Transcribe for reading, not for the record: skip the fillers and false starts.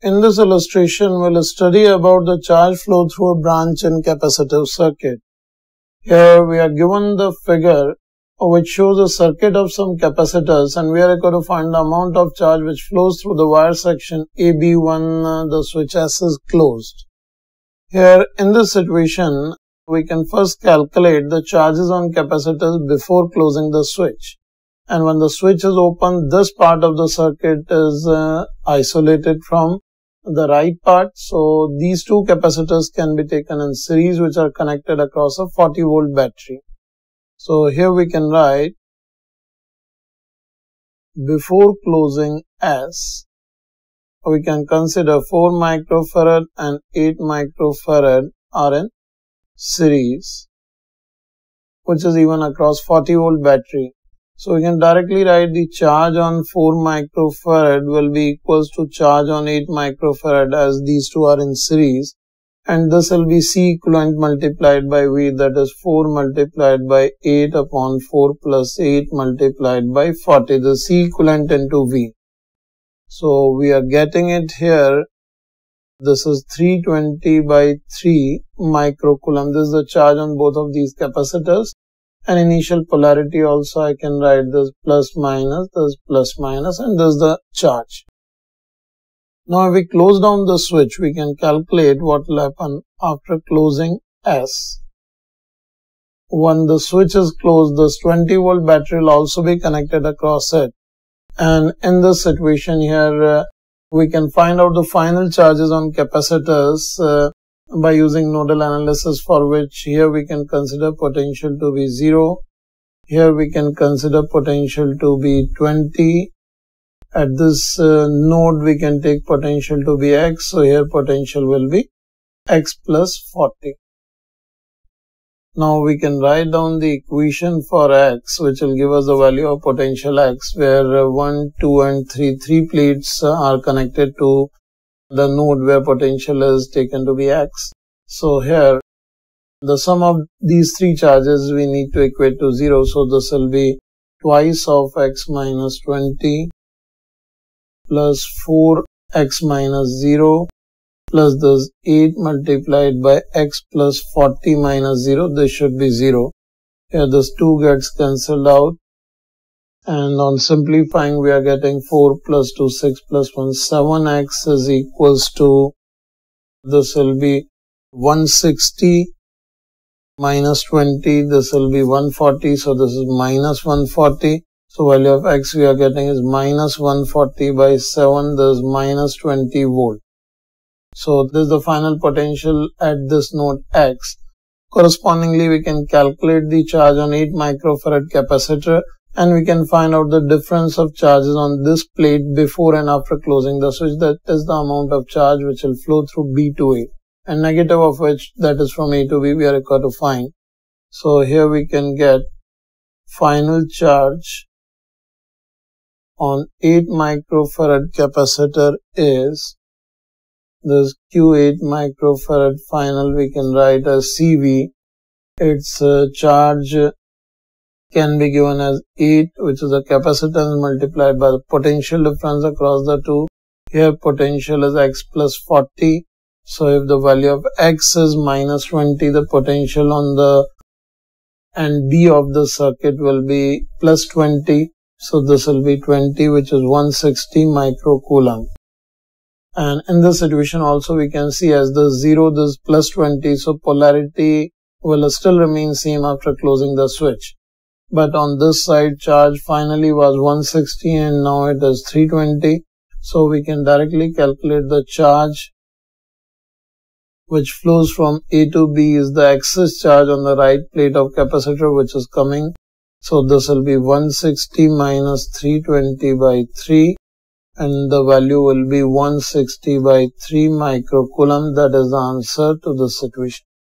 in this illustration, we'll study about the charge flow through a branch in capacitive circuit. Here we are given the figure which shows a circuit of some capacitors, and we are going to find the amount of charge which flows through the wire section AB when the switch S is closed. Here in this situation, we can first calculate the charges on capacitors before closing the switch. And when the switch is open, this part of the circuit is isolated from the right part. So these two capacitors can be taken in series, which are connected across a 40 volt battery. So here we can write, before closing S, we can consider 4 microfarad and 8 microfarad are in series, which is even across 40 volt battery. So we can directly write the charge on 4 microfarad will be equals to charge on 8 microfarad, as these two are in series, and this will be C equivalent multiplied by V, that is 4 multiplied by 8 upon 4 plus 8 multiplied by 40, the C equivalent into V. So we are getting it here. This is 320 by 3 microcoulomb. This is the charge on both of these capacitors. And initial polarity also I can write this plus minus, this plus minus, and this is the charge. Now if we close down the switch, we can calculate what will happen after closing S. When the switch is closed, this 20 volt battery will also be connected across it. And in this situation here, we can find out the final charges on capacitors by using nodal analysis, for which here we can consider potential to be 0. Here we can consider potential to be 20. At this node we can take potential to be X. So here potential will be X plus 40. Now we can write down the equation for X, which will give us the value of potential X, where 1, 2 and 3 plates are connected to the node where potential is taken to be X. So here the sum of these three charges we need to equate to 0. So this will be twice of X minus 20 plus 4X minus 0 plus this 8 multiplied by X plus 40 minus 0. This should be 0. Here this 2 gets cancelled out. And on simplifying, we are getting 4 plus 2, 6 plus 1, 7x is equals to, this will be 160 minus 20, this will be 140, so this is minus 140. So value of x we are getting is minus 140 by 7, this is minus 20 volt. So this is the final potential at this node X. Correspondingly, we can calculate the charge on 8 microfarad capacitor, and we can find out the difference of charges on this plate before and after closing the switch. That is the amount of charge which will flow through B to A, and negative of which, that is from A to B, we are required to find. So here we can get final charge on 8 microfarad capacitor is this Q8 microfarad final, we can write as CV. Its charge can be given as 8, which is the capacitance multiplied by the potential difference across the two. Here potential is X plus 40. So if the value of X is minus 20, the potential on the and B of the circuit will be plus 20. So this will be 20, which is 160 microcoulomb. And in this situation also we can see as the 0, this plus 20. So polarity will still remain same after closing the switch. But on this side, charge finally was 160 and now it is 320. So we can directly calculate the charge which flows from A to B is the excess charge on the right plate of capacitor which is coming. So this will be 160 minus 320 by 3, and the value will be 160 by 3 microcoulomb. That is the answer to this situation.